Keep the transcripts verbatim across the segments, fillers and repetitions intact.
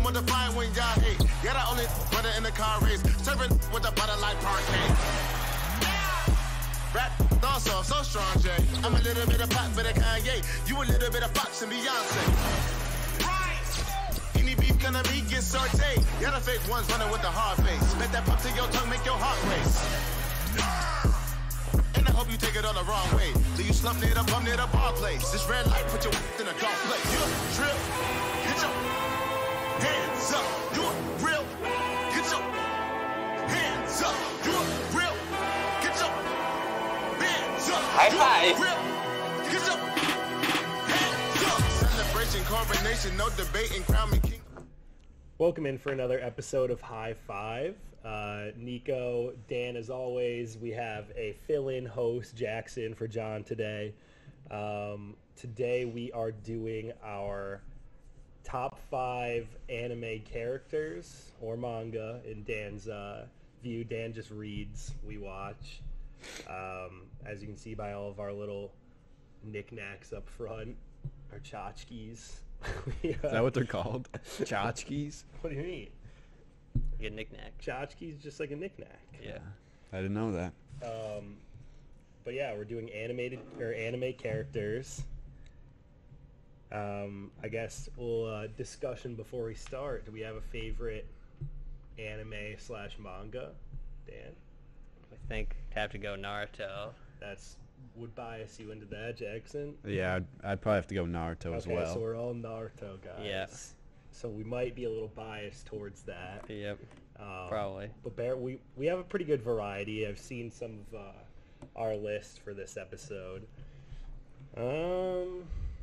with the fire when y'all hate. Yeah, the only brother in the car race. Serving with the butter like parquet. Rap thought so, so strong, Jay. I'm a little bit of pop, bit of Kanye. You a little bit of Fox and Beyonce. Right. Any beef gonna be get sauteed. Yeah, the fake ones running with the hard face. Let that pop to your tongue make your heart race. And I hope you take it all the wrong way. Do you slump near the bum near the bar place? This red light put your in a dark place. You a real, get your hands up. You a real, get your hands up. You a real, get your hands up. High five. Get your hands up. Celebration, coronation, no debating, crown me king. Welcome in for another episode of High Five. Uh, Nico, Dan, as always, we have a fill-in host, Jackson, for John today. Um, today we are doing our top five anime characters or manga in Dan's uh, view. Dan just reads, we watch. Um, as you can see by all of our little knickknacks up front, our tchotchkes. we, uh, Is that what they're called? Tchotchkes? What do you mean? Good knick-knack. Tchotchkes just like a knick-knack. Yeah. I didn't know that. Um, but yeah, we're doing animated or anime characters. Um, I guess we'll uh, discussion before we start. Do we have a favorite anime slash manga, Dan? I think I have to go Naruto. That's would bias you into that, Jackson. Yeah, I'd, I'd probably have to go Naruto as Okay, well. so we're all Naruto guys. Yes. So we might be a little biased towards that. Yep. Um, Probably. But bear, we we have a pretty good variety. I've seen some of uh, our list for this episode. Um,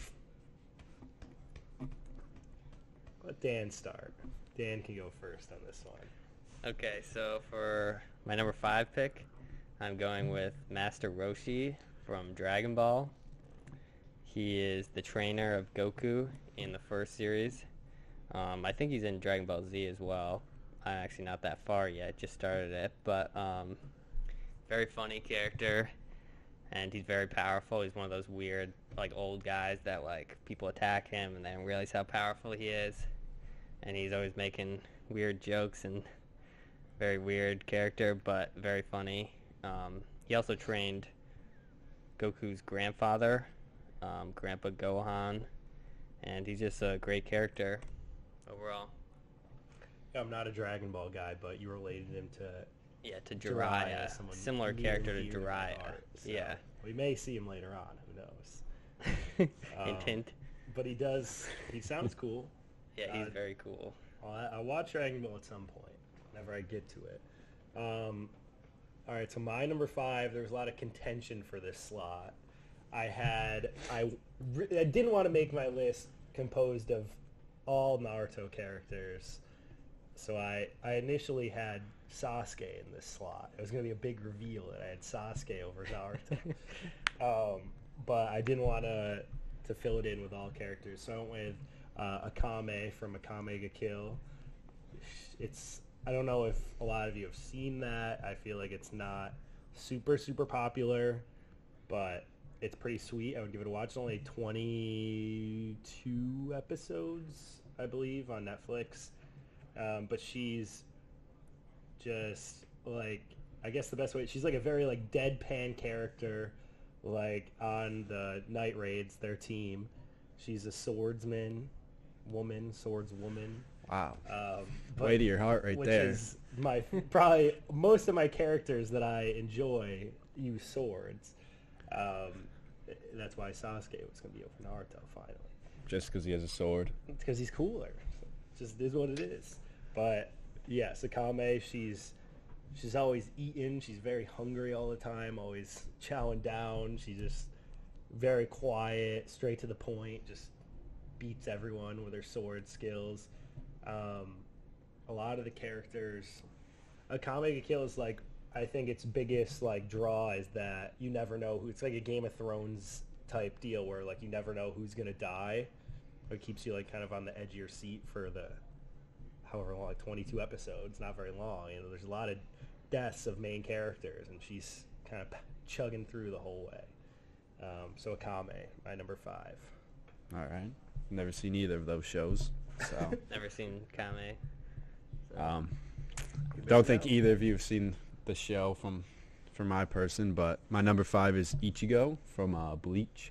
let Dan start. Dan can go first on this one. Okay, so for my number five pick, I'm going with Master Roshi from Dragon Ball. He is the trainer of Goku in the first series. Um, I think he's in Dragon Ball Z as well. I'm actually not that far yet, just started it, but um, very funny character, and he's very powerful. He's one of those weird, like, old guys that, like, people attack him and they don't realize how powerful he is, and he's always making weird jokes, and very weird character, but very funny. Um, he also trained Goku's grandfather, um, Grandpa Gohan, and he's just a great character overall. I'm not a Dragon Ball guy, but you related him to Yeah, to Jiraiya, Jiraiya. someone Similar near character to and dear my Jiraiya. heart, so Yeah. we may see him later on. Who knows? Um, Hint, hint. But he does. He sounds cool. Yeah, he's uh, very cool. I'll, I'll watch Dragon Ball at some point, whenever I get to it. Um, all right, so my number five, there was a lot of contention for this slot. I had, I, re- I didn't want to make my list composed of all Naruto characters, so I, I initially had Sasuke in this slot. It was going to be a big reveal that I had Sasuke over Naruto. um, but I didn't want to to fill it in with all characters, so I went with uh, Akame from Akame ga Kill. It's I don't know if a lot of you have seen that. I feel like it's not super super popular, but it's pretty sweet. I would give it a watch. It's only twenty-two episodes, I believe, on Netflix. Um, but she's just like, I guess the best way, she's like a very like deadpan character, like on the Night Raids, their team. She's a swordsman, woman, swordswoman. Wow. Um, Way to your heart right which there. is my probably most of my characters that I enjoy use swords. Um, that's why Sasuke was going to be over Naruto finally. Just because he has a sword. It's because he's cooler. So it just is what it is. But yeah, Sakame, she's she's always eating. She's very hungry all the time, always chowing down. She's just very quiet, straight to the point, just beats everyone with her sword skills. Um, a lot of the characters, Akame ga Kill is like, I think its biggest like draw is that you never know who. It's like a Game of Thrones type deal where like you never know who's gonna die. It keeps you like kind of on the edge of your seat for the however long, like twenty-two episodes, not very long. You know, there's a lot of deaths of main characters, and she's kind of chugging through the whole way. Um, so Akame, my number five. All right. Never seen either of those shows. So, Never seen Kame. So. um, You better don't think know. either of you have seen the show from, from my person, but my number five is Ichigo from uh, Bleach.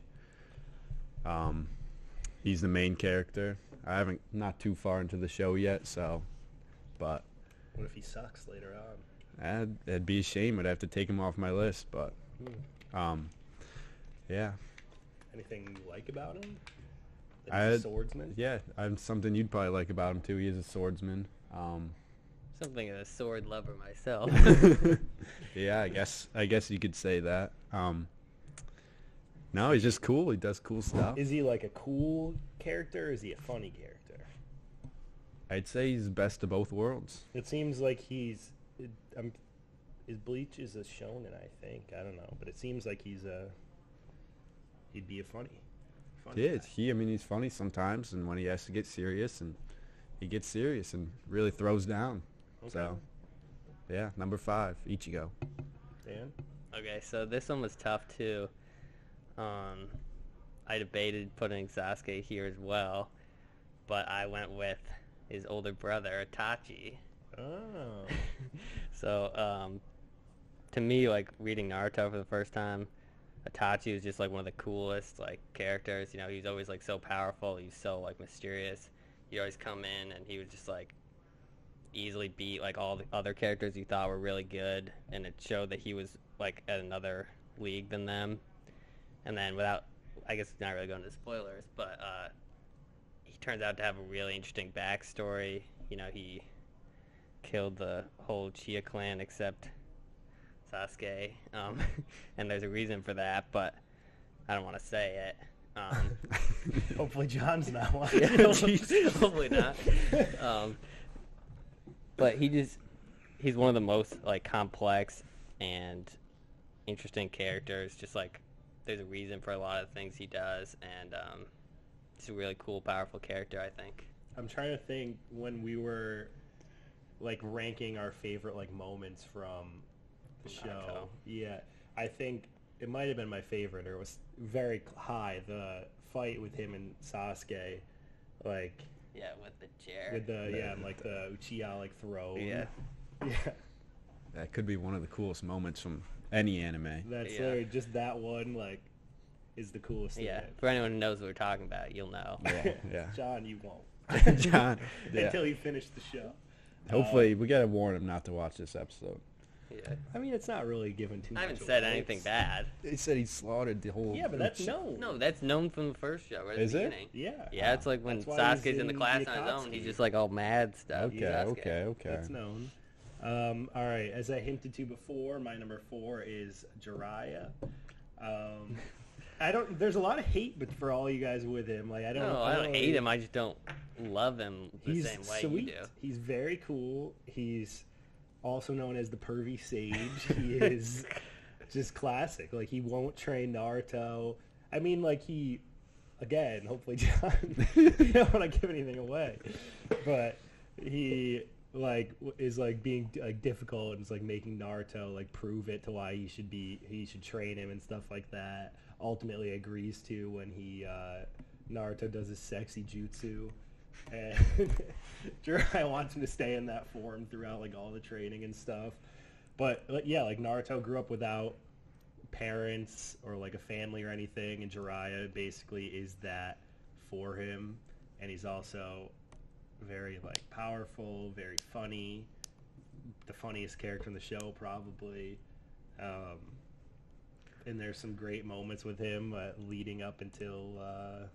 Um, he's the main character. I haven't not too far into the show yet, so, but What if he sucks later on? that'd, that'd be a shame. I'd have to take him off my list, but Hmm. um, yeah, Anything you like about him? That I he's a had- swordsman? yeah. I'm something you'd probably like about him too. He is a swordsman. Um, Something of a sword lover myself. yeah, I guess I guess you could say that. Um, no, he's just cool. He does cool stuff. Is he like a cool character or is he a funny character? I'd say he's the best of both worlds. It seems like he's... It, um, his Bleach is a shonen, I think. I don't know. But it seems like he's a... He'd be a funny. funny Yeah, guy. he. I mean, he's funny sometimes, and when he has to get serious, and he gets serious and really throws down. Okay. So, yeah, number five, Ichigo. Dan? Okay, so this one was tough too. Um, I debated putting Sasuke here as well, but I went with his older brother Itachi. Oh. So, um, to me, like reading Naruto for the first time, Itachi was just like one of the coolest like characters. You know, he's always like so powerful. He's so like mysterious. He'd always come in and he would just like easily beat like all the other characters you thought were really good, and it showed that he was like at another league than them. And then without, I guess not really going into spoilers, but uh, he turns out to have a really interesting backstory. You know, he killed the whole Chia clan except Sasuke, um, and there's a reason for that, but I don't want to say it. Um, Hopefully John's not watching. yeah, hopefully, hopefully not. Um, but he just, he's one of the most like complex and interesting characters. Just like there's a reason for a lot of things he does, and um, he's a really cool, powerful character, I think. I'm trying to think when we were like ranking our favorite like moments from the Naruto. show. Yeah, I think it might have been my favorite, or it was very high. The fight with him and Sasuke, like Yeah, with the chair. with the yeah, and, like the Uchiha like throw. Yeah. yeah. That could be one of the coolest moments from any anime. That's Yeah. literally just that one. Like, is the coolest Yeah, thing. for anyone who knows what we're talking about, you'll know. Yeah, yeah. John, you won't. John, yeah. Until you finish the show. Hopefully, we gotta warn him not to watch this episode. Yeah. I mean, it's not really given too I much haven't said away. anything It's- bad. They said he slaughtered the whole. Yeah, but that's known. No, that's known from the first show, right at Is the it? beginning. Yeah. Yeah, it's like when That's why Sasuke's he's in the in class the on his own, he's Akatsuki. just like all mad stuff. Okay, Sasuke. okay, okay. That's known. Um, all right, as I hinted to before, my number four is Jiraiya. Um, I don't. There's a lot of hate, but for all you guys with him, like I don't. No, I don't really- hate him. I just don't love him the He's same way sweet. you do. He's very cool. He's also known as the pervy sage. He is just classic. Like he won't train Naruto. I mean, like he, again, hopefully John, you don't want to give anything away, but he like w- is like being like difficult and is like making Naruto like prove it to why he should be he should train him and stuff like that. Ultimately agrees to when he uh, Naruto does his sexy jutsu, and Jiraiya wants him to stay in that form throughout like all the training and stuff. But like, yeah, like Naruto grew up without parents or like a family or anything, and Jiraiya basically is that for him, and he's also very like powerful, very funny, the funniest character in the show probably. Um, and there's some great moments with him uh, leading up until uh,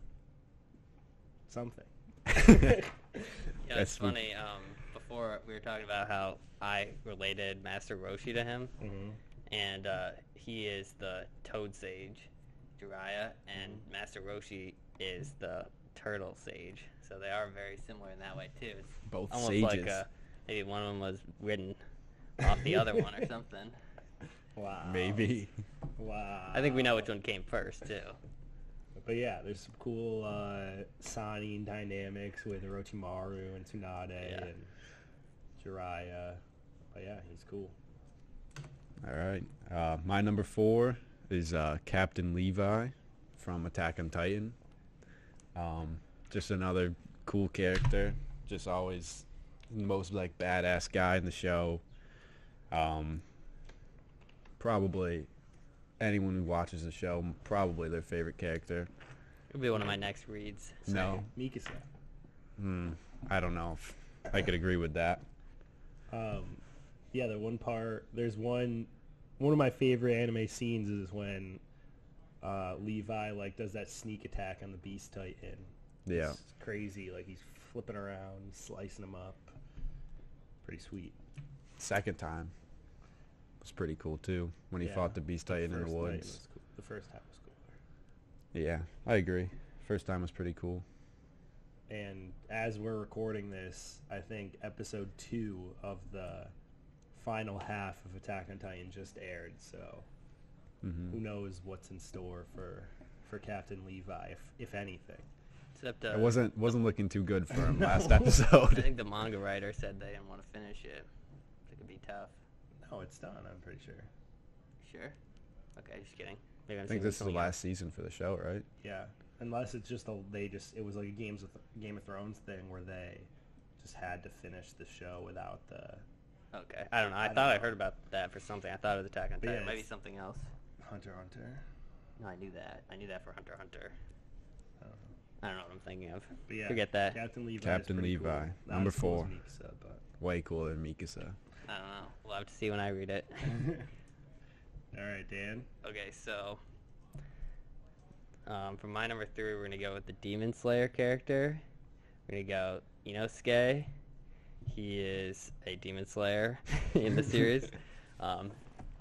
something. Yeah, That's it's funny. Um, before we were talking about how I related Master Roshi to him, Mm-hmm. and uh, he is the Toad Sage, Jiraiya, and Master Roshi is the Turtle Sage. So they are very similar in that way too. It's Both almost sages. like uh, maybe one of them was ridden off the other one or something. Wow. Maybe. Wow. I think we know which one came first too. But yeah, there's some cool uh, Sanin dynamics with Orochimaru and Tsunade Yeah. and Jiraiya. But yeah, he's cool. All right. Uh, my number four is uh, Captain Levi from Attack on Titan. Um, just another cool character. Just always the most like badass guy in the show. Um, probably anyone who watches the show, probably their favorite character. It'll be one of my next reads. No, Mikasa. hmm, I don't know if I could agree with that. Um, yeah, the one part, there's one, one of my favorite anime scenes is when uh, Levi like does that sneak attack on the Beast Titan. Yeah, It's crazy. Like he's flipping around, slicing them up. Pretty sweet. second time was pretty cool too when he Yeah, fought the Beast Titan in the first night woods. was cool. The first time was cooler. Yeah, I agree. First time was pretty cool. And as we're recording this, I think episode two of the final half of Attack on Titan just aired. So Hmm. who knows what's in store for for Captain Levi, if if anything. Except uh, It wasn't wasn't looking too good for him No. last I episode. think the manga writer said they didn't want to finish it. It could be tough. No, it's done. I'm pretty sure. Sure. Okay, just kidding. Maybe I'm I think seeing this is the something last season for the show, right? Yeah, unless it's just a they just it was like a Games of Game of Thrones thing where they just had to finish the show without the else. Okay, I don't know. I, I don't thought I know. heard about that for something. I thought it was Attack on But yeah, Titan. Maybe it's- something else. Hunter x Hunter. No, I knew that. I knew that for Hunter x Hunter. I don't know. I don't know what I'm thinking of. But yeah, Forget that. Captain Levi. Captain is pretty Levi, cool. Not number as cool as four. Mikasa, but Way cooler than Mikasa. I don't know. We'll have to see when I read it. all right, Dan. Okay, so um, for my number three, we're gonna go with the Demon Slayer character. We're gonna go Inosuke. He is a Demon Slayer in the series. Um,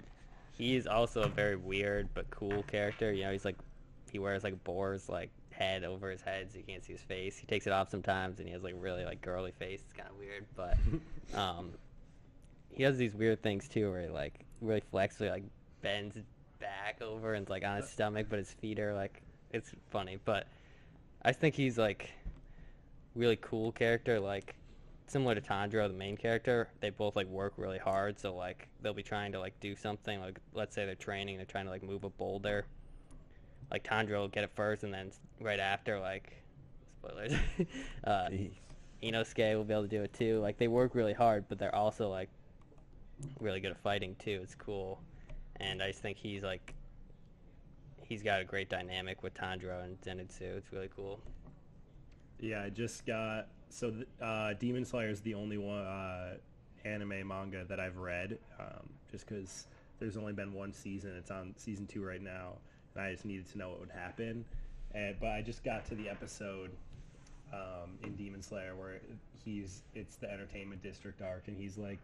he is also a very weird but cool character. You know, he's like he wears like boar's like head over his head so you can't see his face. He takes it off sometimes, and he has like really like girly face. It's kind of weird, but um, he does these weird things too, where he like really flexibly like bends his back over and like on his stomach, but his feet are like it's funny. But I think he's like really cool character, like similar to Tanjiro, the main character. They both like work really hard, so like they'll be trying to like do something. Like let's say they're training, they're trying to like move a boulder. Like Tanjiro will get it first, and then right after, like spoilers, uh, Jeez. Inosuke will be able to do it too. Like they work really hard, but they're also like really good at fighting too. It's cool, and I just think he's like he's got a great dynamic with Tanjiro and Zenitsu. It's really cool. Yeah, I just got so th- uh, Demon Slayer is the only one uh, anime manga that I've read, um, just because there's only been one season. It's on season two right now, and I just needed to know what would happen. And but I just got to the episode um, in Demon Slayer where he's it's the entertainment district arc, and he's like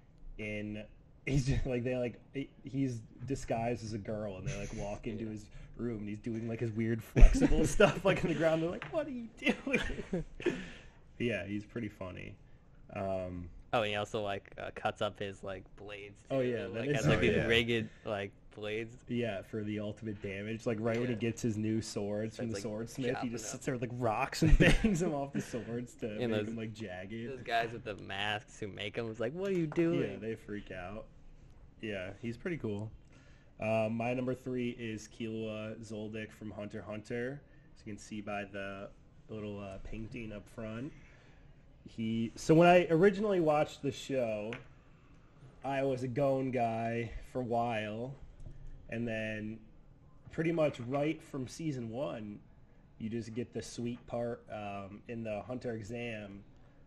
in he's just, like they like he's disguised as a girl, and they like walk into his room, and he's doing like his weird flexible stuff like on the ground. They're like, "What are you doing?" Yeah, he's pretty funny. Um, Oh, and he also like uh, cuts up his like blades. Oh, too. yeah, that like is- has like oh, these yeah. rigged like blades. yeah, for the ultimate damage. Like right when he Yeah. gets his new swords from the Starts, like, swordsmith, he chopping just up. sits there with like rocks and bangs them off the swords to And make those- them like jagged. Those guys with the masks who make them was like, "What are you doing?" Yeah, they freak out. Yeah, he's pretty cool. Uh, my number three is Killua Zoldyck from Hunter x Hunter. As you can see by the little uh, painting up front. He so when I originally watched the show, I was a Gon guy for a while, and then pretty much right from season one, you just get the sweet part um, in the Hunter exam.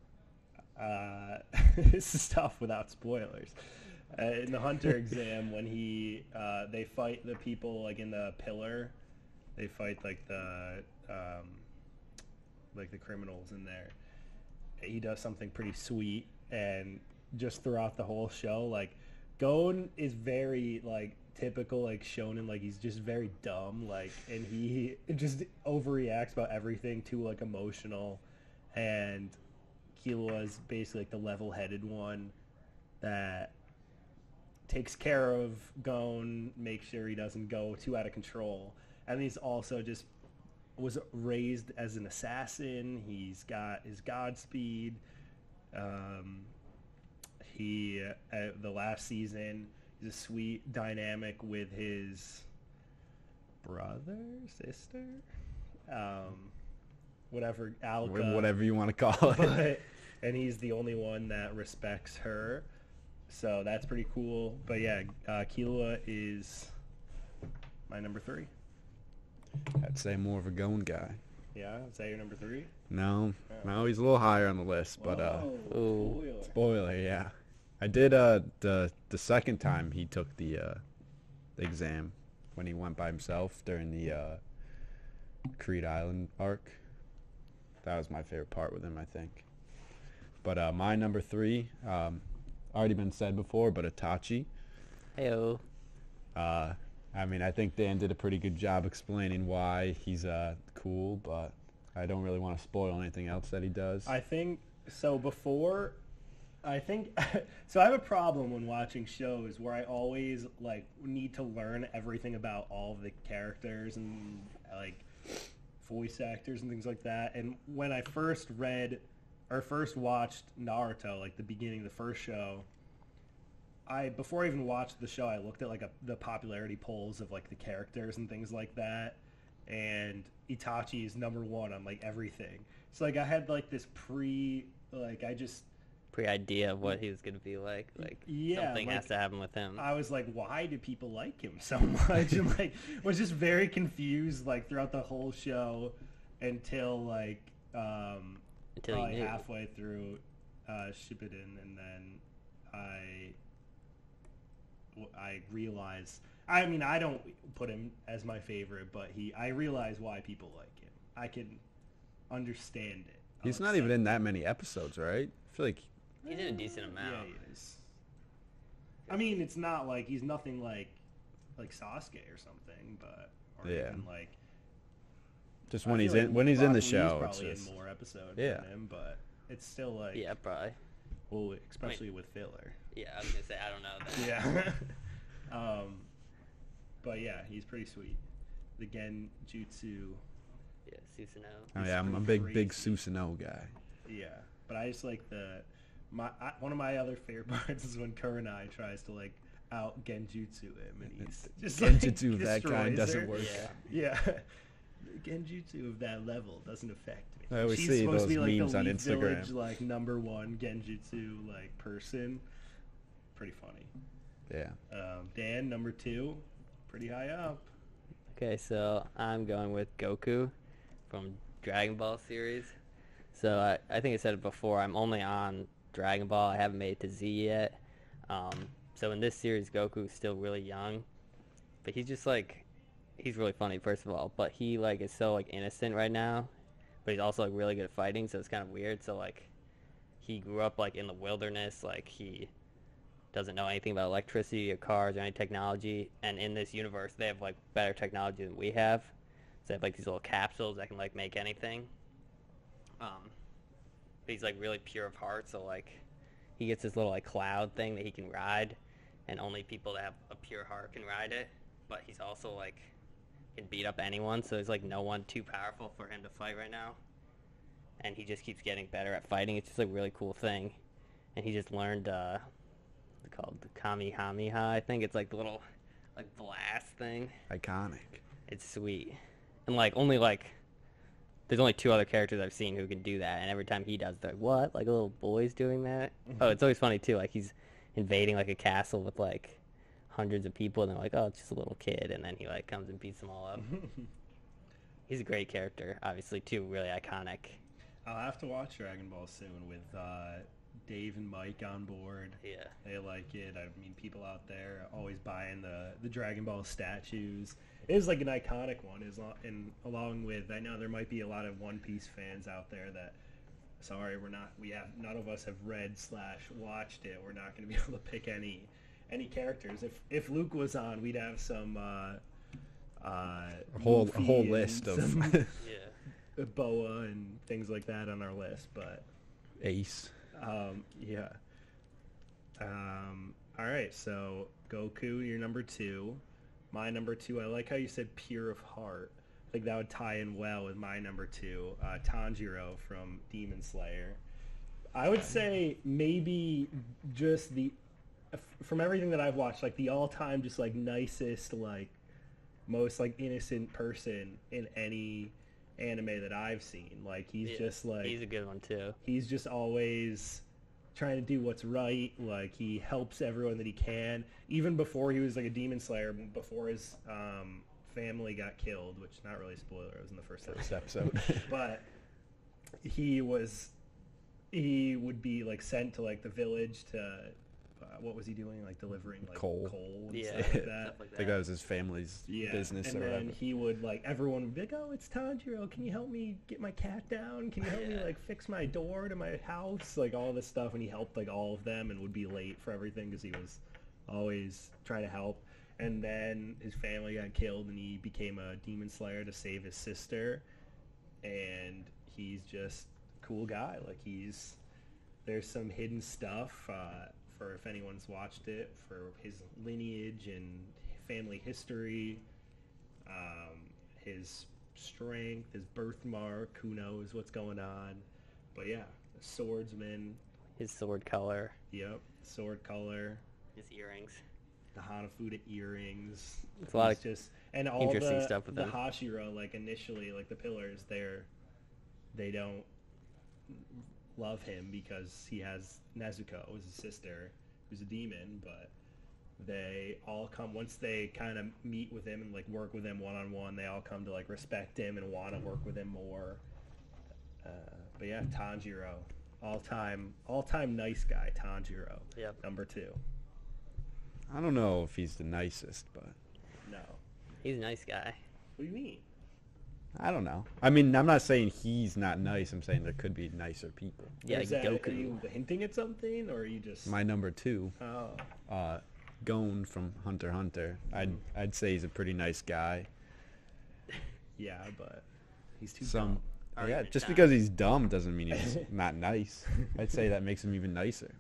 Uh, this is tough without spoilers. Uh, in the Hunter exam, when he uh, they fight the people like in the pillar, they fight like the um, like the criminals in there. He does something pretty sweet, and just throughout the whole show, like Gon is very like typical like shonen, like he's just very dumb, like, and he just overreacts about everything, too like emotional, and Killua is basically like the level-headed one that takes care of Gon, makes sure he doesn't go too out of control, and he's also just was raised as an assassin. He's got his Godspeed. Um, he uh, the last season he's a sweet dynamic with his brother, sister. Um, whatever Alka, Wh- Whatever you want to call it. but and he's the only one that respects her, so that's pretty cool. But yeah, uh, Killua is my number three. I'd say more of a Gon guy. Yeah, is that your number three? No, no, he's a little higher on the list, but uh, Whoa, Ooh. spoiler. spoiler, yeah. I did uh the the second time he took the uh the exam when he went by himself during the uh Creed Island arc. That was my favorite part with him, I think. But uh my number three, um already been said before, but Itachi. Heyo. Uh I mean, I think Dan did a pretty good job explaining why he's uh cool, but I don't really want to spoil anything else that he does. I think so. Before, I think so. I have a problem when watching shows where I always like need to learn everything about all of the characters and like voice actors and things like that. And when I first read or first watched Naruto, like the beginning of the first show, I before I even watched the show, I looked at like a, the popularity polls of like the characters and things like that, and Itachi is number one on like everything. So like I had like this pre like I just Pre-idea of what he was gonna be like. Like Yeah, something like, has to happen with him. I was like, why do people like him so much? And like was just very confused like throughout the whole show until like um Until you probably knew. halfway through uh Shippuden, and then I I realized I mean I don't put him as my favorite, but he I realize why people like him. I can understand it. He's I'll not even accept in that many episodes, right? I feel like He's in a decent it. amount. Yeah, he is. I mean, it's not like he's nothing like like Sasuke or something, but or Yeah. even like just I when he's feel in like when he's in the Rock Lee's show, it's probably just in more episodes Yeah. than him, but it's still like Yeah, probably. well, especially with filler. Yeah, I was gonna say I don't know that. Yeah. um, but yeah, he's pretty sweet. The Genjutsu, Yeah, Susanoo. oh He's yeah, I'm a pretty big big crazy. Susanoo guy. yeah. But I just like the my I, one of my other favorite parts is when Kurenai tries to like out Genjutsu him, and he's just like, Genjutsu of that kind destroys doesn't her. work. Yeah. Yeah. The Genjutsu of that level doesn't affect me. I always She's see supposed those to be like memes the on Leaf Instagram. Village, like number one Genjutsu like person. Pretty funny. Yeah. Um, Dan, number two, pretty high up. Okay, so I'm going with Goku from Dragon Ball series. So I, I think I said it before, I'm only on Dragon Ball. I haven't made it to Z yet. Um, so in this series, Goku's still really young. But he's just like, he's really funny, first of all. But he like is so like innocent right now. But he's also like really good at fighting, so it's kind of weird. So like, he grew up like in the wilderness. Like he doesn't know anything about electricity or cars or any technology, and in this universe they have like better technology than we have. So they have like these little capsules that can like make anything. Um, but he's like really pure of heart, so like he gets this little like cloud thing that he can ride, and only people that have a pure heart can ride it. But he's also like can beat up anyone, so there's like no one too powerful for him to fight right now. And he just keeps getting better at fighting. It's just like a really cool thing. And he just learned uh what's it called, the Kamehameha, I think. It's like the little like blast thing. Iconic. It's sweet. And like only like there's only two other characters I've seen who can do that, and every time he does, they're like, what? Like a little boy's doing that? Oh, it's always funny too. Like he's invading like a castle with like hundreds of people, and they're like, oh, it's just a little kid, and then he like comes and beats them all up. He's a great character, obviously too, really iconic. I'll have to watch Dragon Ball soon with uh, Dave and Mike on board. Yeah. They like it. I mean, people out there always buying the, the Dragon Ball statues. It is like an iconic one, is and along with, I know there might be a lot of One Piece fans out there that, sorry, we're not, we have, none of us have read slash watched it. We're not going to be able to pick any any characters. If if Luke was on, we'd have some uh, uh, A whole a Luffy whole and list of some Yeah. Boa and things like that on our list, but Ace. um, yeah. Um, all right, so Goku, you're number two. My number two, I like how you said pure of heart. I think that would tie in well with my number two, uh, Tanjiro from Demon Slayer. I would say maybe just the, from everything that I've watched, like the all-time just like nicest, like most like innocent person in any anime that I've seen. Like he's Yeah, just like he's a good one too. he's just always trying to do what's right. Like he helps everyone that he can. Even before he was like a demon slayer, before his um, family got killed, which not really a spoiler, it was in the first First episode. episode. But he was he would be like sent to like the village to uh, what was he doing? Like delivering like Coal. coal and Yeah, stuff like that. stuff like I think that was his family's Yeah, business and or then whatever. he would like everyone would be like, "Oh, it's Tanjiro. Can you help me get my cat down? Can you help me Yeah. like fix my door to my house?" Like all this stuff, and he helped like all of them, and would be late for everything because he was always trying to help. And then his family got killed, and he became a demon slayer to save his sister. And he's just a cool guy. Like he's there's some hidden stuff. Uh, for if anyone's watched it, for his lineage and family history, um, his strength, his birthmark, who knows what's going on. But yeah, a swordsman, His sword color, yep, sword color, his earrings. the Hanafuda earrings. It's a lot He's of just and all interesting the, stuff with the him. Hashira, like initially, like the pillars, they're they don't love him because he has Nezuko as his sister, who's a demon, but they all come once they kind of meet with him and like work with him one on one. They all come to like respect him and want to work with him more. Uh, but yeah, Tanjiro, all time, all time nice guy, Tanjiro. Yep. Number two. I don't know if he's the nicest, but No. He's a nice guy. What do you mean? I don't know. I mean, I'm not saying he's not nice. I'm saying there could be nicer people. Yeah, Is that, Goku. Are you hinting at something, or are you just? My number two, Oh, uh, Gon from Hunter x Hunter. I'd I'd say he's a pretty nice guy. yeah, but he's too Some, dumb. yeah, Argument just time. because he's dumb doesn't mean he's not nice. I'd say that makes him even nicer.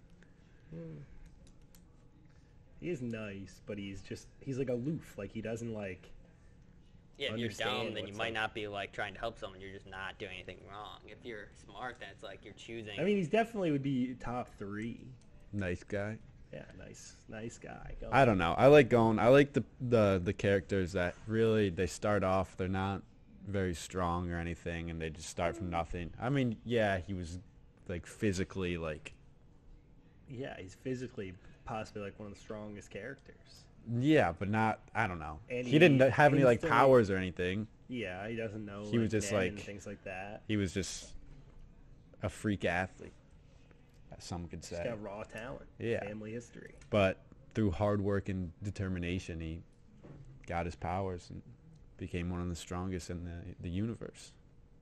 He is nice, but he's just he's like aloof. Like he doesn't like. Yeah, if you're Understand dumb, then you what's might like- not be like trying to help someone. You're just not doing anything wrong. If you're smart, then it's like you're choosing. I mean, he's definitely would be top three. Nice guy. Yeah, nice, nice guy. Go I don't know. I like Gon. I like the the the characters that really they start off. They're not very strong or anything, and they just start from nothing. I mean, yeah, he was like physically like Yeah, he's physically possibly like one of the strongest characters. yeah, but not. I don't know. And he, didn't he have any like instantly- powers or anything. Yeah, he doesn't know. He was like, just, men like- and things like that. He was just a freak athlete, as some could He's say. got raw talent. Yeah. Family history. But through hard work and determination, he got his powers and became one of the strongest in the the universe.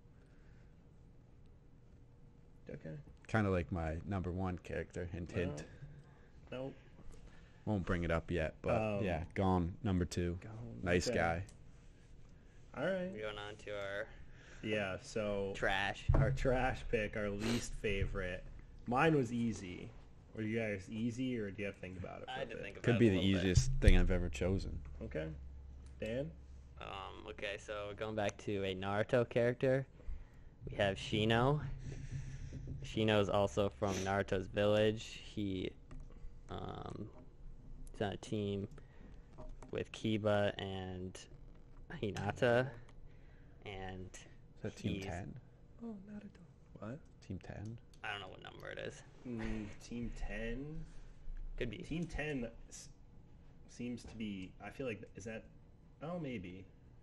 Okay. Kind of like my number one character. Hint, hint. Nope. Won't bring it up yet, but Um, yeah, Gone number two. Gon, Nice okay. guy. All right. We're going on to our Yeah. So trash. our trash pick, our least favorite. Mine was easy. Were you guys easy, or do you have to think about it? For I a had to bit? think about Could it be a the little bit. easiest thing I've ever chosen. Okay. Dan. Um, okay, so we're going back to a Naruto character. We have Shino. Shino's also from Naruto's village. He um, he's on a team with Kiba and Hinata. And Is that Team he's- ten? Oh, not at all. What? Team ten? I don't know what number it is. Mm, team ten. Could be. Team ten s- seems to be. I feel like is that. Oh, maybe.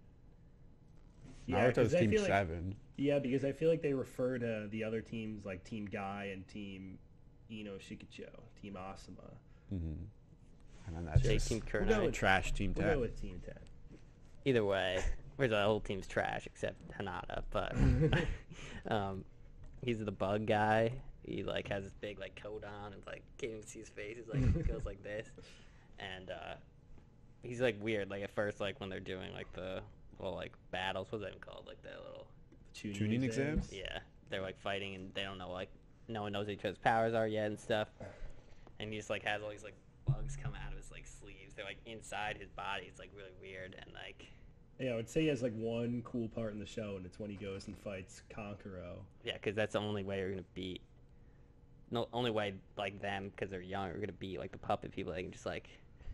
Yeah, 'cause Naruto's I Team feel like- seven. Yeah, because I feel like they refer to the other teams like Team Guy and Team Ino Shikucho, Team Asuma. Mm-hmm. And then that's Say just Team We'll go Kurenai. with- trash Team We'll ten. go with Team ten. Either way, whereas the whole team's trash except Hinata. But um, he's the bug guy. He like has this big like coat on and like can't even see his face. He's like goes like this, and uh, he's like weird. Like at first, like when they're doing like the little like battles, what's that even called? Like the little Tuning, Tuning exams? yeah, they're like fighting and they don't know like no one knows what each other's powers are yet and stuff. And he just like has all these like bugs come out of his like sleeves. They're like inside his body. It's like really weird and like. Yeah, I would say he has like one cool part in the show, and it's when he goes and fights Kankuro. Yeah, because that's the only way you're gonna beat. No, only way like them because they're young are gonna beat like the puppet people. They can just like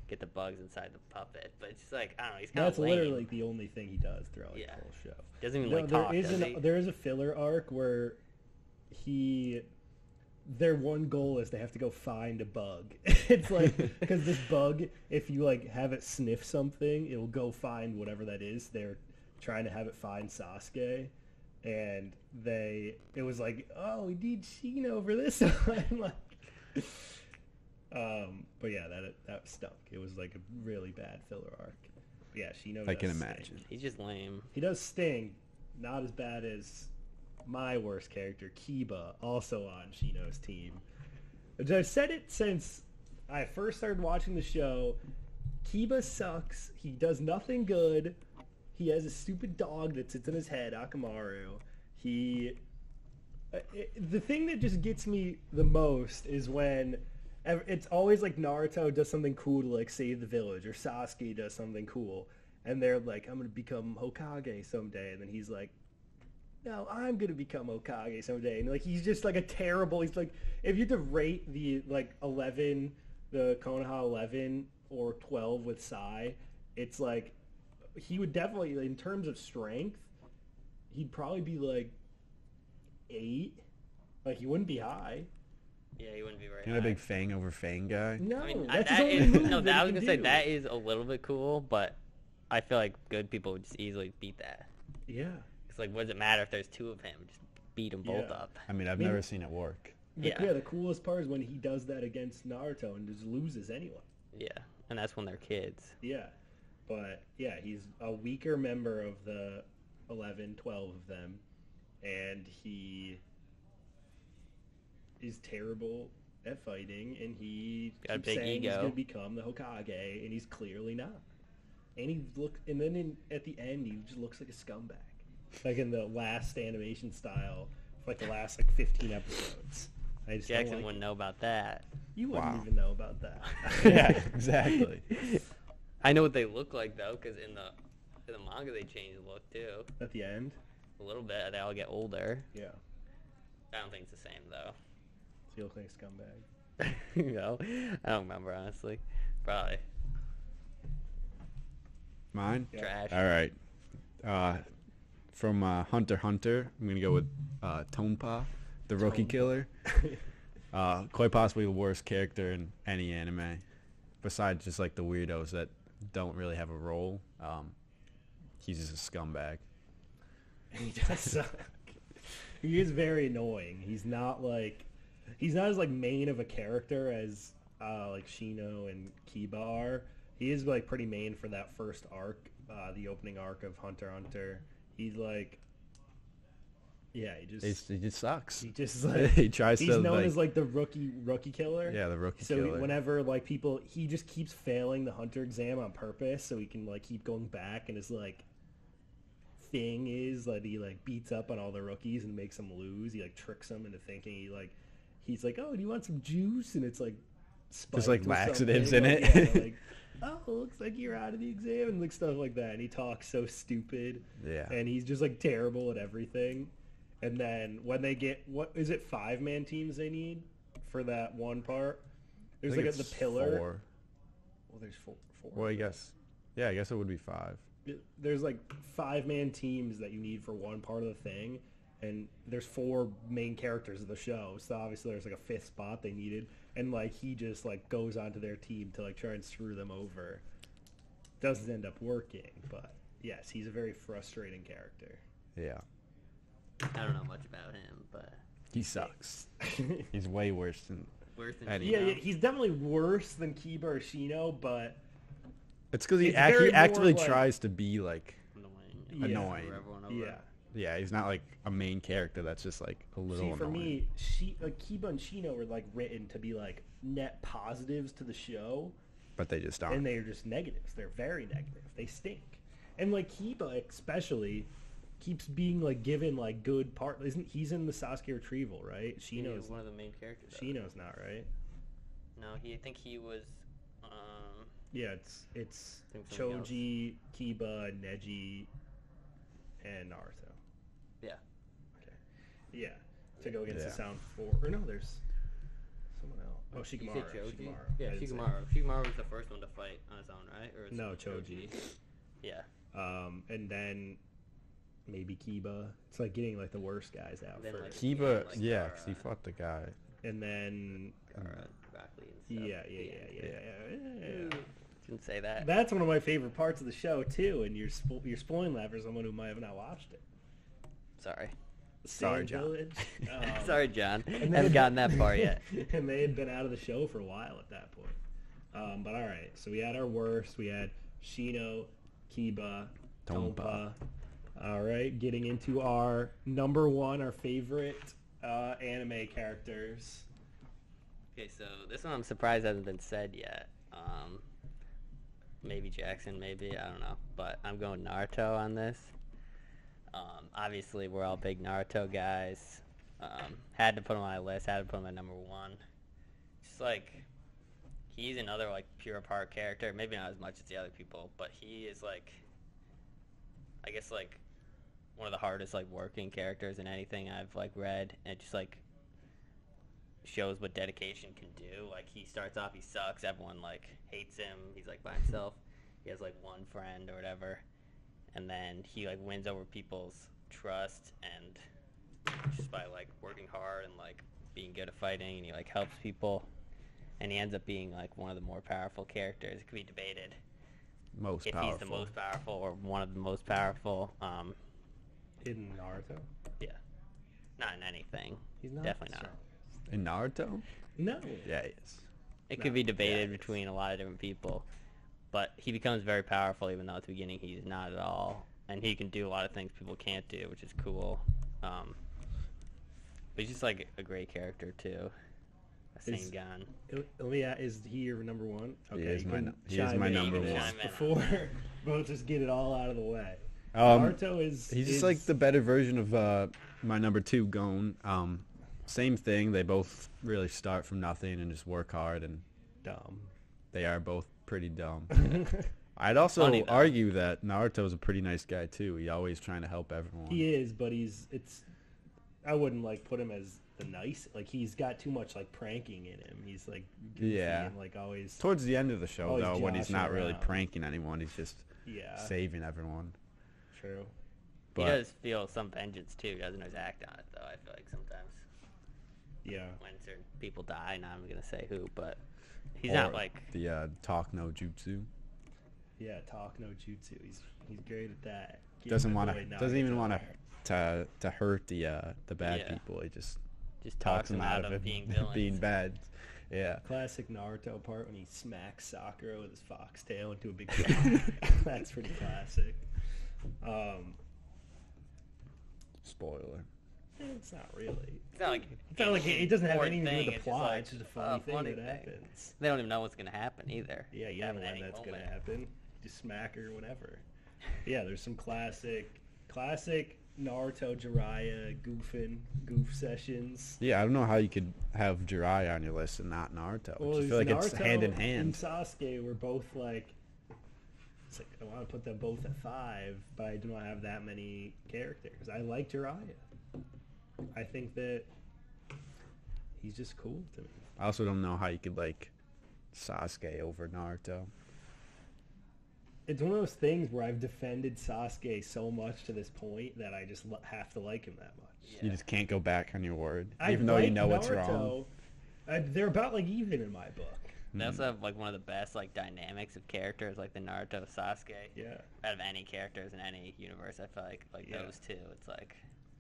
get the bugs inside the puppet. But it's just like I don't know. He's kind That's of lame. literally the only thing he does throughout like, Yeah. the whole show. Doesn't even No, like there talk. is Does an, he? there is a filler arc where he their one goal is they have to go find a bug. It's like because this bug, if you like have it sniff something, it'll go find whatever that is. They're trying to have it find Sasuke, and they it was like, oh, we need Shino for this one. Like, um, but yeah, that that stunk. It was like a really bad filler arc. But yeah, Shino. I does can sting. imagine. He's just lame. He does sting, not as bad as my worst character, Kiba, also on Shino's team. Which I've said it since I first started watching the show. Kiba sucks. He does nothing good. He has a stupid dog that sits in his head, Akamaru. He... uh, it- the thing that just gets me the most is when ev- it's always like Naruto does something cool to like save the village, or Sasuke does something cool, and they're like, I'm gonna become Hokage someday, and then he's like, no, I'm gonna become Hokage someday, and like he's just like a terrible. He's like, if you had to rate the like eleven, the Konoha eleven or twelve with Sai, it's like he would definitely, in terms of strength, he'd probably be like eight. Like he wouldn't be high. Yeah, he wouldn't be very. You're a high. big Fang over Fang guy. No, I mean, I- that's his that only is, move no. that That I he was can gonna say do. that is a little bit cool, but I feel like good people would just easily beat that. Yeah. It's like, what does it matter if there's two of him? Just beat them both Yeah. up. I mean, I've mean- never seen it work. The, Yeah. yeah. The coolest part is when he does that against Naruto and just loses anyway. Yeah, and that's when they're kids. Yeah. But yeah, he's a weaker member of the eleven, twelve of them, and he is terrible at fighting, and he Got a keeps big saying he's ego. going to become the Hokage, and he's clearly not. And he look, and then in, at the end, he just looks like a scumbag, like in the last animation style, for like the last like fifteen episodes. I just don't Jackson like wouldn't it. know about that. You wouldn't Wow. even know about that. Yeah, exactly. I know what they look like though, because in the in the manga they change the look too At the end, a little bit. They all get older. yeah. I don't think it's the same though. So you look like a scumbag. You know, I don't remember honestly. Probably Mine? Yeah. trash. All right. Uh, from uh, Hunter x Hunter, I'm going to go with uh, Tonpa, the rookie Tonpa. killer. Uh, quite possibly the worst character in any anime, besides just like the weirdos that don't really have a role. Um, he's just a scumbag. He does suck. He is very annoying. He's not like he's not as like main of a character as uh, like Shino and Kiba are. He is like pretty main for that first arc, uh, the opening arc of Hunter x Hunter. He's like, yeah, he just He's, he just sucks. he just like he tries he's to known like, as like the rookie rookie killer. yeah, the rookie So killer. whenever like people, he just keeps failing the hunter exam on purpose, so he can like keep going back. And his like thing is that he like beats up on all the rookies and makes them lose. He like tricks them into thinking he like he's like, oh, do you want some juice? And it's like spiked like, with laxatives something. in Like, it. yeah, like, oh, looks like you're out of the exam and like stuff like that. And he talks so stupid. Yeah. And he's just like terrible at everything. And then when they get, what is it, five man teams they need for that one part? There's I like think a, the it's pillar. four. Well, there's four. four. Well, I guess. Yeah, I guess it would be five. There's like five man teams that you need for one part of the thing. And there's four main characters of the show. So obviously there's like a fifth spot they needed. And like he just like goes onto their team to like try and screw them over. Doesn't end up working. But yes, he's a very frustrating character. Yeah. I don't know much about him, but He sucks. He's way worse than. worse than Eddie. Shino. Yeah, yeah, he's definitely worse than Kiba or Shino, but It's because he, It's act- very he more actively like- tries to be like. Annoying. Yeah. Annoying. Screw everyone over. yeah. Yeah, he's not like a main character that's just like a little See, for annoying. me, she, like Kiba and Shino were like written to be like net positives to the show, But they just and aren't. they're just negatives. They're very negative. They stink. And like Kiba, especially, keeps being like given like good part. Isn't he's in the Sasuke retrieval, right? He Shino's was one of the main characters. though. Shino's not, right? No, he. I think he was. Um, Yeah, it's it's I think something else. Choji, Kiba, Neji, and Naruto. Yeah. Okay. Yeah. To go against Yeah. the Sound Four. Or no, there's someone else. Oh, You said Shikamaru. Choji? Shikamaru. Yeah, I didn't say- Shikamaru. Shikamaru was the first one to fight on his own, right? Or was No, it Choji. Yeah. Um, and then maybe Kiba. It's like getting like the worst guys out Then, like, first. Kiba, like, yeah, Gaara. 'cause he fought the guy. And then Gaara, Rock Lee and yeah, stuff. yeah, yeah, yeah, yeah, yeah, yeah. Didn't say that. That's one of my favorite parts of the show too, and you're spo- you're spoiling that for someone who might have not watched it. Sorry. Sorry, Sand John. Village, um, Sorry, John. and Haven't then- gotten that far yet. and they had been out of the show for a while at that point. Um, but all right, so we had our worst. We had Shino, Kiba, Tompa. Tompa. All right, getting into our number one, our favorite uh, anime characters. Okay, so this one I'm surprised hasn't been said yet. Um, maybe Jackson, maybe, I don't know. But I'm going Naruto on this. Um, obviously, we're all big Naruto guys. Um, had to put him on my list, had to put him at number one. Just like, he's another like pure part character. Maybe not as much as the other people, but he is like, I guess like one of the hardest like working characters in anything I've like read, and it just like shows what dedication can do. Like he starts off, he sucks, everyone like hates him. He's like by himself. He has like one friend or whatever, and then he like wins over people's trust and just by like working hard and like being good at fighting, and he like helps people, and he ends up being like one of the more powerful characters. It could be debated Most if powerful. he's the most powerful or one of the most powerful. Um, In Naruto, yeah, not in anything. he's not Definitely not. strong. In Naruto? No. Yeah, he is. It No, could be yeah, debated it's- between a lot of different people, but he becomes very powerful, even though at the beginning he's not at all, and he can do a lot of things people can't do, which is cool. Um, but he's just like a great character too. A Is- Sengun. Let me ask, is he your number one? He is you my can nu- he is chime my in number on this one. Chime in on Before, we'll just get it all out of the way. Um, Naruto is He's just is- like the better version of uh, my number two, Gon. Um, same thing. They both really start from nothing and just work hard, and dumb. they are both pretty dumb. I'd also Funny, though. argue that Naruto's a pretty nice guy too. He's always trying to help everyone. He is, but he's it's. I wouldn't like put him as the nice. Like he's got too much like pranking in him. He's like goofy Yeah. and like always. Towards the end of the show, Always though, when he's joshing not really around. pranking anyone, he's just Yeah, saving everyone. true. He But does feel some vengeance too. He doesn't always act on it though. I feel like sometimes Yeah, when certain people die, now I'm gonna say who, but he's or not like the uh, talk no jutsu. yeah. Talk no jutsu. He's he's great at that. Getting Doesn't the want boy to. Doesn't Nagato even want to there. to to hurt the uh, the bad Yeah. people. He just just talks talks them him out of of it being villains. being bad. Yeah. Classic Naruto part when he smacks Sakura with his foxtail into a big rock. That's pretty classic. Um, Spoiler. it's not really. It's not like It's not like it, it doesn't have important anything to do with thing, the it's just plot. like It's just a funny a thing funny that thing. happens. They don't even know what's gonna happen either. Yeah, you don't Happen know at when any that's moment. gonna happen. Just smack her whenever. Yeah, there's some classic, classic Naruto Jiraiya goofing goof sessions. Yeah, I don't know how you could have Jiraiya on your list and not Naruto. I just feel like it's Naruto hand in and hand. Sasuke were both like. It's like I want to put them both at five, but I do not have that many characters. I like Jiraiya. I think that he's just cool to me. I also don't know how you could like Sasuke over Naruto. It's one of those things where I've defended Sasuke so much to this point that I just lo- have to like him that much. You just can't go back on your word, I even though you like know it's wrong. Naruto. I, they're about like even in my book. They also have like one of the best like dynamics of characters, like the Naruto Sasuke. Yeah. Out of any characters in any universe, I feel like like Yeah. those two, it's like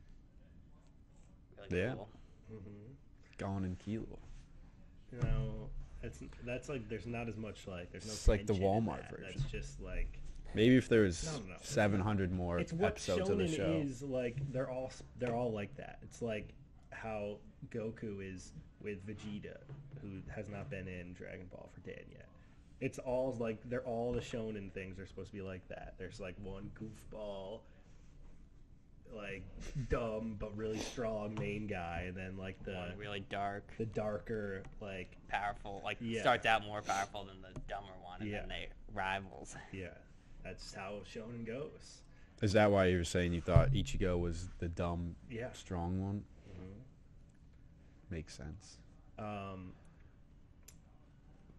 really Yeah. cool. hmm Gon and Killua. You know, that's that's like there's not as much like there's no. It's like the tension in Walmart that. version. That's just like Maybe if there was No, no, no. seven hundred more it's what episodes of the shonen show. is like. They're all they're all like that. It's like how Goku is with Vegeta, who has not been in Dragon Ball for Dan yet. It's all like they're all the shonen things are supposed to be like that. There's like one goofball, like dumb but really strong main guy, and then like the One really dark, the darker like powerful, like Yeah. starts out more powerful than the dumber one, and Yeah. then they rivals. yeah. That's how shonen goes. Is that why you were saying you thought Ichigo was the dumb, Yeah. strong one? Mhm. Makes sense. Um,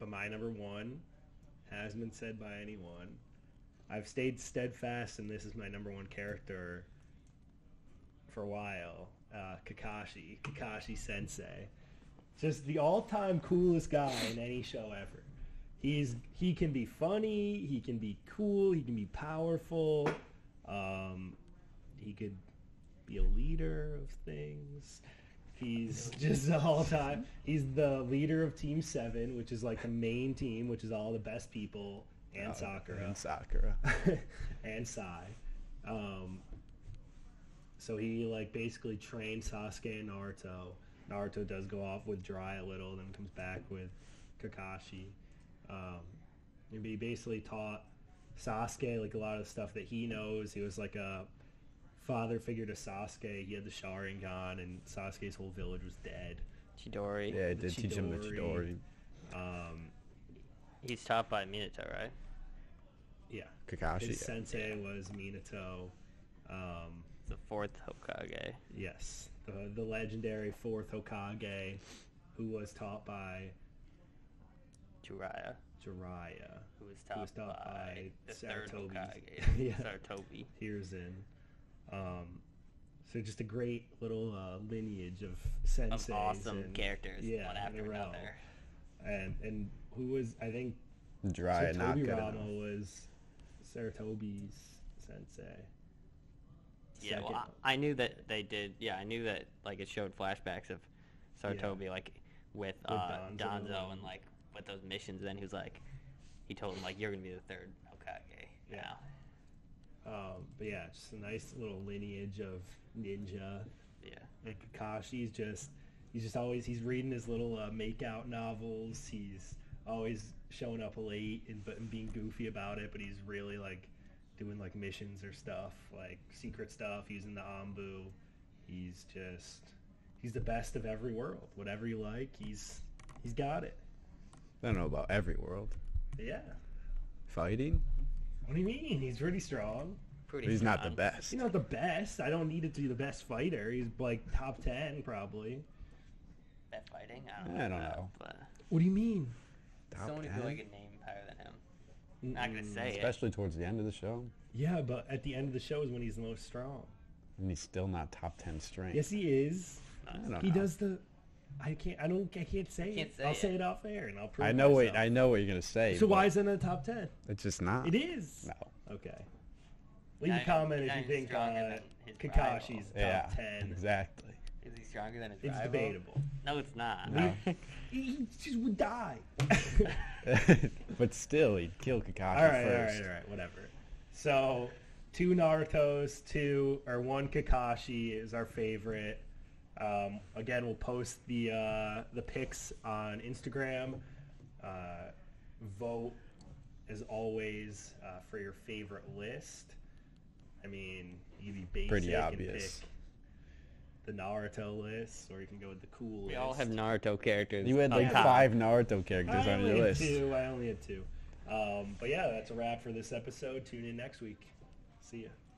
but my number one hasn't been said by anyone. I've stayed steadfast, and this is my number one character for a while. Uh, Kakashi, Kakashi Sensei, just the all-time coolest guy in any show ever. He's he can be funny, he can be cool, he can be powerful. Um, he could be a leader of things. He's just all time. He's the leader of Team Seven, which is like the main team, which is all the best people, and Oh, Sakura, And Sakura. and Sai. Um, so he like basically trained Sasuke and Naruto. Naruto does go off with Jiraiya a little, then comes back with Kakashi. Um, and he basically taught Sasuke like a lot of the stuff that he knows. He was like a father figure to Sasuke. He had the Sharingan, and Sasuke's whole village was dead. Chidori. Yeah, it did teach him the Chidori. Chidori. Um, He's taught by Minato, right? yeah, Kakashi. his yeah. sensei was Minato. Um, The fourth Hokage. yes, the the legendary fourth Hokage, who was taught by Jiraiya, Jiraiya. who was taught, was taught by, by the third Sarutobi. Hokage, Yeah. Sarutobi. Hiruzen. Um, so just a great little uh, lineage of senseis. Of awesome and, characters, yeah, one in after a row. another. And and who was I think Jiraiya not Toby good Rama enough. was Sarutobi's sensei. Yeah, well, Second. I, I knew that they did. Yeah, I knew that like it showed flashbacks of Sarutobi, like with, With uh, Danzo Danzo, and and- like with those missions. And then he was like, he told him like, "You're gonna be the third Hokage." Yeah. Now. Um, but yeah, just a nice little lineage of ninja. Yeah. And Kakashi's just he's just always he's reading his little uh, make out novels. He's always showing up late and but and being goofy about it, but he's really like doing like missions or stuff, like secret stuff using the Ambu. He's just he's the best of every world. Whatever you like, he's he's got it. I don't know about every world. Yeah. Fighting? What do you mean? He's pretty strong. Pretty. He's not the strong. best. He's not the best. I don't need it to be the best fighter. He's like top ten probably. At fighting, I don't, I don't know. know. But What do you mean? Top someone who ten? could like a name higher than him. Not gonna Mm-mm. say it. Especially towards the end of the show. Yeah, but at the end of the show is when he's the most strong. And he's still not top ten strength. Yes, he is. I don't He know. does the. I can't. I don't. I can't say can't it. say I'll it. say it off air, and I'll prove. I know what myself. I know what you're gonna say. So but why is it in the top ten? it's just not? It is. No. Okay. Leave Not a comment even- if not you even think stronger uh, than his Kakashi's rival. top Yeah. ten. Exactly. Is he stronger than his It's rival? debatable. No, it's not. No. He, he just would die. But still, he'd kill Kakashi all right, all first. right, all right, whatever. So, two Naruto's, two or one Kakashi is our favorite. Um, again, we'll post the uh, the pics on Instagram. Uh, vote as always uh, for your favorite list. I mean, you can be basic Pretty and obvious. pick the Naruto list, or you can go with the cool We list. all have Naruto characters. You had up like top. five Naruto characters I on only your had list. two. I only had two. Um, but yeah, that's a wrap for this episode. Tune in next week. See ya.